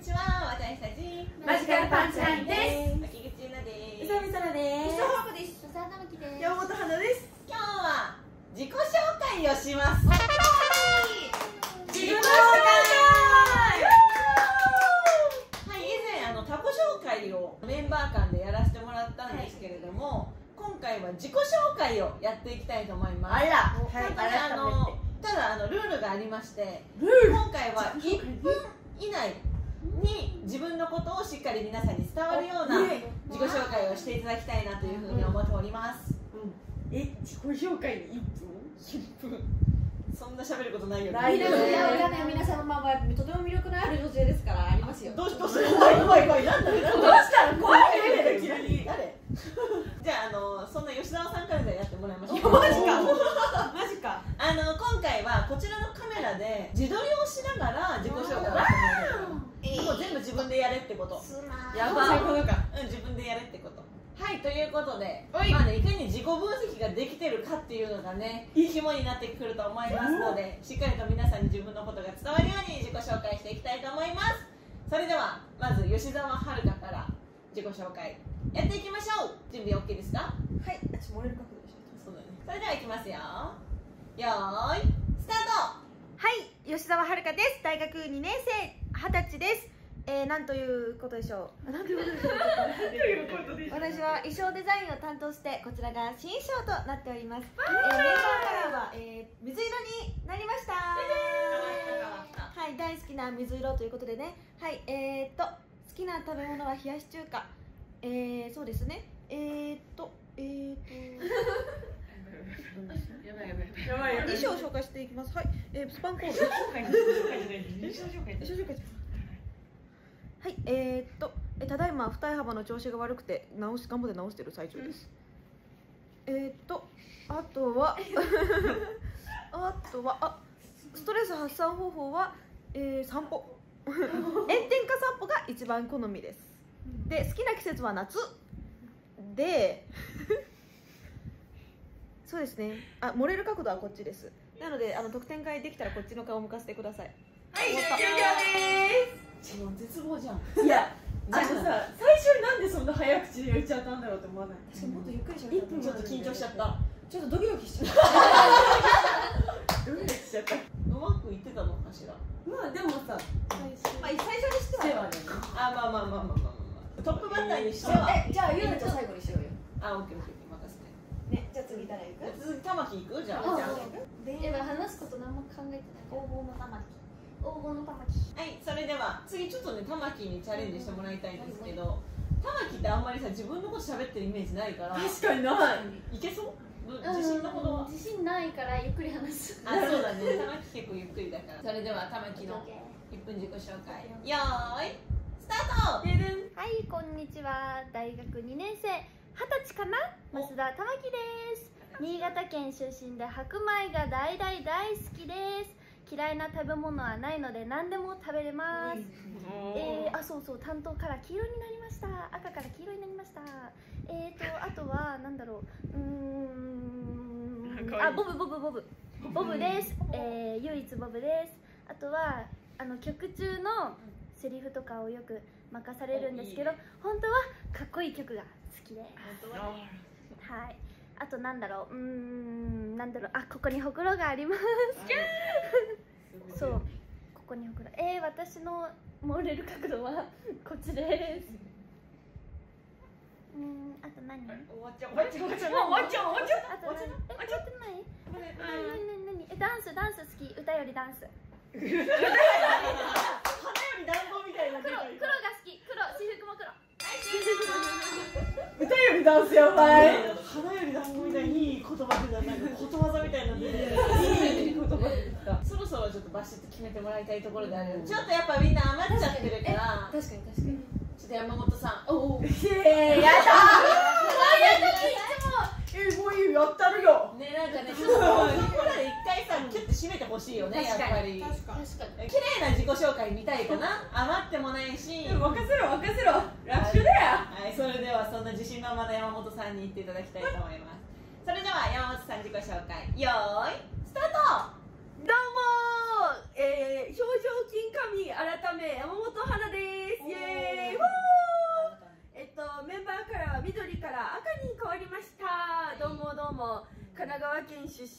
ちは、私たちマジカルパンチラインです。 秋口ゆなです。 宇佐美沙羅です。 磯穂子です。笹玉樹です。 山本花です。 今日は自己紹介をします。 自己紹介。 はい、以前タコ紹介をメンバー間でやらせてもらったんですけれども、今回は自己紹介をやっていきたいと思います。 あら、 本当にただルールがありまして、今回は1分以内に自分のことをしっかり皆さんに伝わるような自己紹介をしていただきたいなというふうに思っております。 自己紹介に 1分そんな喋ることないよね。 皆さんのままとても魅力のある女性ですからありますよ。 どうした怖いなんだ怖いね、 誰じゃあそんな吉沢さんからやってもらいましょう。 マジか今回はこちらのカメラで自撮りをしながら自己紹介をしてもらう。もう全部自分でやれってこと。 やばい。 そういうことか。自分でやれってこと。はい、ということで、いかに自己分析ができてるかっていうのがね、肝になってくると思いますので、しっかりと皆さんに自分のことが伝わるように自己紹介していきたいと思います。それではまず吉沢遥から自己紹介やっていきましょう。準備 OK ですか？ はい。私漏れる角度でしょ。 そうだね。それではいきますよ。よーい、スタート。 はい、吉沢遥です。大学2年生、20歳です。なんということでしょう。なんということでしょう。私は衣装デザインを担当して、こちらが新衣装となっております。メンバーカラーは、水色になりました。はい、大好きな水色ということでね。はい、好きな食べ物は冷やし中華。そうですね。衣装を紹介していきます。はい、スパンコール。はい、ただいま二重幅の調子が悪くて頑張って直してる最中です。あとはストレス発散方法は、散歩炎天下散歩が一番好みです。で、好きな季節は夏でそうですね。漏れる角度はこっちです。なので得点会できたらこっちの顔を向かせてください。 はい、終了です。 絶望じゃん。 いや、最初になんでそんな早口で言っちゃったんだろうって思わない？ 確かにもっとゆっくりしゃべった。 ちょっと緊張しちゃった。 ちょっとドキドキしちゃった。 ドキドキしちゃった。 うまくいってたのかしら。 まあでもさ、 最初にしてはね。 まあトップバッターにしては。 じゃあゆうなちゃん最後にしようよ。 オッケー任せて。 ね、じゃあ次誰行く？ 続き玉木行く？じゃあ。 話すこと何も考えてない。黄金の玉木。 はい、それでは次ちょっとね玉木にチャレンジしてもらいたいんですけど、玉木ってあんまりさ自分のこと喋ってるイメージないから。 確かにない。 いけそう？自信のほどは？ 自信ないからゆっくり話す。 そうだね。玉木結構ゆっくりだから。それでは玉木の1分自己紹介。よーい、スタート。 はい、こんにちは。大学2年生、20歳かな、増田玉木です。新潟県出身で白米が大好きです。嫌いな食べ物はないので何でも食べれます。そう担当から黄色になりました。赤から黄色になりました。あとはなんだろう。ボブです。唯一ボブです。あとは曲中のセリフとかをよく任されるんですけど、本当はかっこいい曲が好きです。はい。あとなんだろう、ここにほくろがあります。そう、ここにほくろ。私の漏れる角度はこっちです。あと何？終わっちゃう。あと何？ダンス好き。歌よりダンス。 花より団子みたいな。 黒が好き。私服も黒。 歌よりダンスやばい。 花より団子みたいにいい言葉でことわざみたいなのでいい言葉でた。そろそろちょっとバシッと決めてもらいたいところである。ちょっとやっぱみんな余っちゃってるから。 確かに。 ちょっと山本さん。 やもういいよ、やったるよ。 ね、なんかね、ちょっとここで一回さキュッて締めてほしいよね、やっぱり。 確かに。 綺麗な自己紹介見たいかな。余ってもないし。 任せろ。楽勝だよ。 はい、それではそんな自信満々な山本さんに言っていただきたいと思います。それでは山本さん自己紹介、よーい、スタート。 どうも表情筋神改め山本花です。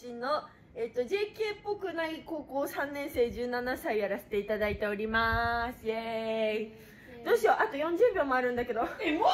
身の、JK っぽくない高校3年生17歳やらせていただいております。イエーイ。どうしよう、あと40秒もあるんだけど。もう終わり好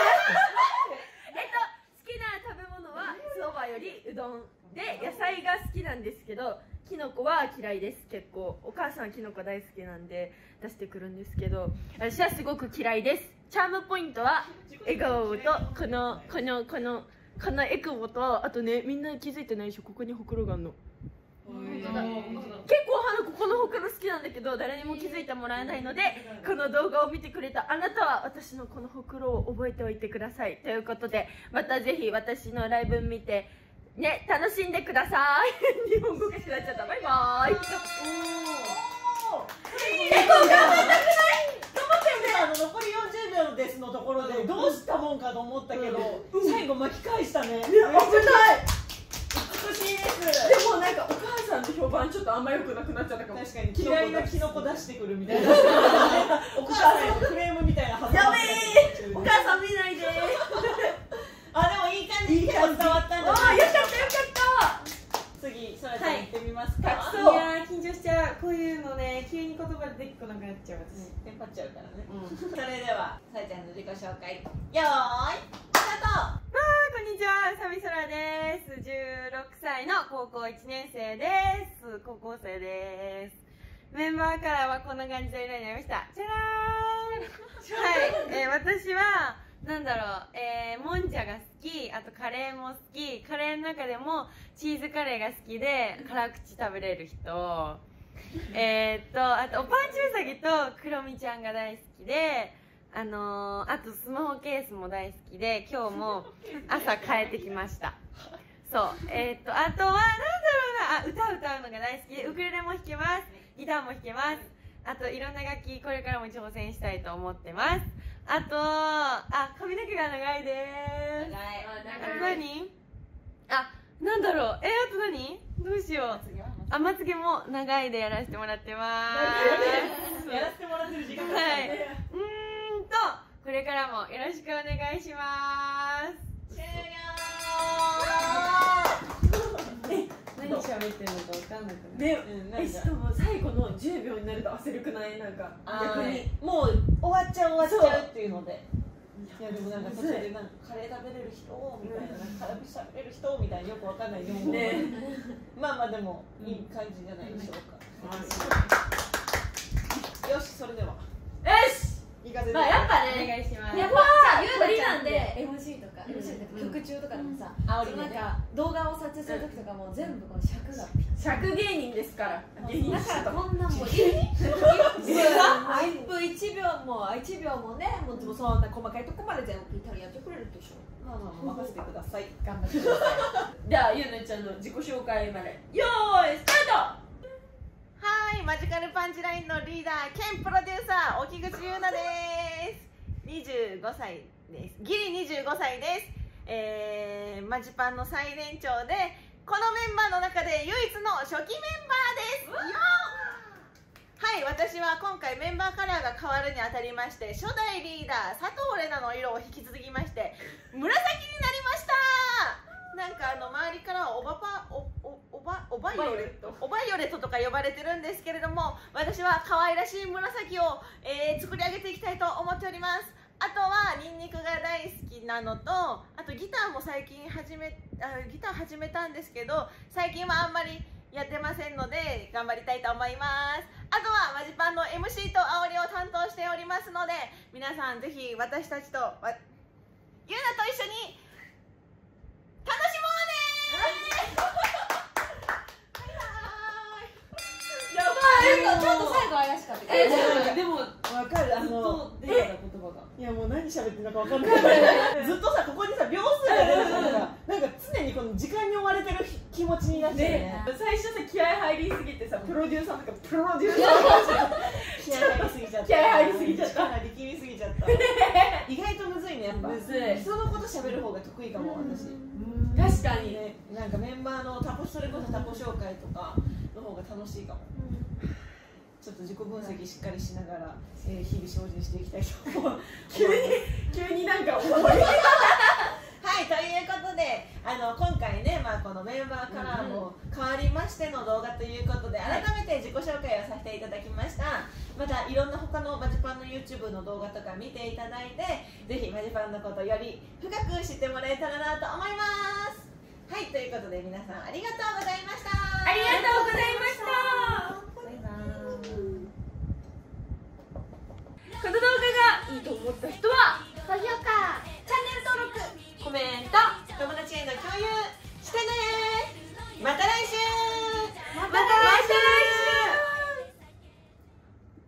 きな食べ物はそばよりうどんで、野菜が好きなんですけどきのこは嫌いです。結構お母さんきのこ大好きなんで出してくるんですけど、私はすごく嫌いです。チャームポイントは笑顔とこのエクボと、あとね、みんな気づいてないでしょ、ここにほくろがあるの。結構ここのほくろ好きなんだけど誰にも気づいてもらえないので、この動画を見てくれたあなたは私のこのほくろを覚えておいてください。ということで、またぜひ私のライブ見てね、楽しんでください。日本語がしなっちゃった。バイバーイ。 結構頑張りたくないと思って残り40秒ですのところでどうしたもんかと思ったけど、最後巻き返したね。 危ない。 美しいです。 でもなんかお母さんの評判ちょっとあんま良くなくなっちゃったかも。 確かに嫌いなキノコ出してくるみたいな。お母さんへのクレームみたいなはず。 やべえ。お母さん見ないで。 あ、でもいい感じに伝わったんだ。 あ、よかったよかった。 次、そらちゃん行ってみますか。 いやー緊張しちゃう。こういうのね、急に言葉でできっこなくなっちゃう私。 テンパっちゃうからね。それではさらちゃんの自己紹介。よーい、スタート。 こんにちは、サビソラです。16歳の高校1年生です。高校生です。メンバーカラーはこんな感じで色になりました。じゃらーん。はい、私はなんだろう、もんじゃが好き、あとカレーも好き、カレーの中でもチーズカレーが好きで辛口食べれる人、あとおパンチウサギとクロミちゃんが大好きで、あとスマホケースも大好きで、今日も朝変えてきました。そう、あとはなんだろうな、歌うのが大好きで、ウクレレも弾けます、ギターも弾けます。あといろんな楽器これからも挑戦したいと思ってます。あと髪の毛が長いです。あと何？なんだろう、あと何？どうしよう。まつげも長いでやらせてもらってます。 やらせてもらってる時間が。 はい。これからもよろしくお願いします。 終了。 何喋ってるのか分かんなくない。 ね、 しかも最後の10秒になると焦るくない？なんか逆にもう終わっちゃうっていうので。いやでもなんか途中でなんかカレー食べれる人みたいな、辛口食べれる人みたいなよくわかんない日本語で、まあでもいい感じじゃないでしょうか。よし、それでは。よし。行かせて。 まあやっぱね。 お願いします。 やっぱゆうなちゃんで MC とか MC とか曲中とかでもさ、なんか動画を撮影する時とかも全部この尺が尺芸人ですから。芸人だからこんなもう1分1秒もね、もうそんな細かいとこまで全部ぴったりやってくれるでしょ。 まあ任せてください。 頑張ってください。 じゃあゆうなちゃんの自己紹介までよーいスタート。 はい、マジカルパンチラインのリーダー兼プロデューサー沖口優奈です。25歳です。ギリ25歳です。マジパンの最年長でこのメンバーの中で唯一の初期メンバーです。はい、私は今回メンバーカラーが変わるにあたりまして初代リーダー佐藤玲奈の色を引き継ぎまして紫になりました。なんか周りからはオバイオレットとか呼ばれてるんですけれども、私は可愛らしい紫を、作り上げていきたいと思っております。あとはニンニクが大好きなのと、あとギターも最近ギター始めたんですけど最近はあんまりやってませんので頑張りたいと思います。あとはマジパンの MC と煽りを担当しておりますので、皆さんぜひ私たちとゆうなと一緒に楽しもうねやばい。ちょっと最後怪しかった。 でもわかる。 出た言葉が。 いやもう何喋ってるのかわかんないずっとさここにさ秒数が出てるからなんか常にこの時間に追われてる気持ちになっちゃうね。 最初さ気合入りすぎてさプロデューサーとか気合入りすぎちゃった力力みすぎちゃった意外とむずいね。やっぱむずい。 人のこと喋る方が得意かも私。 確かにね、なんかメンバーのそれこそタコ紹介とかの方が楽しいかも。ちょっと自己分析しっかりしながら、日々精進していきたいと思う。 急になんか思いはい、ということで今回ね、このメンバーカラーも変わりましての動画ということで、改めて自己紹介をさせていただきました。またいろんな他のマジパンの YouTube の動画とか見ていただいて、ぜひマジパンのことより深く知ってもらえたらなと思います。はい、ということで皆さんありがとうございました。 ありがとうございました。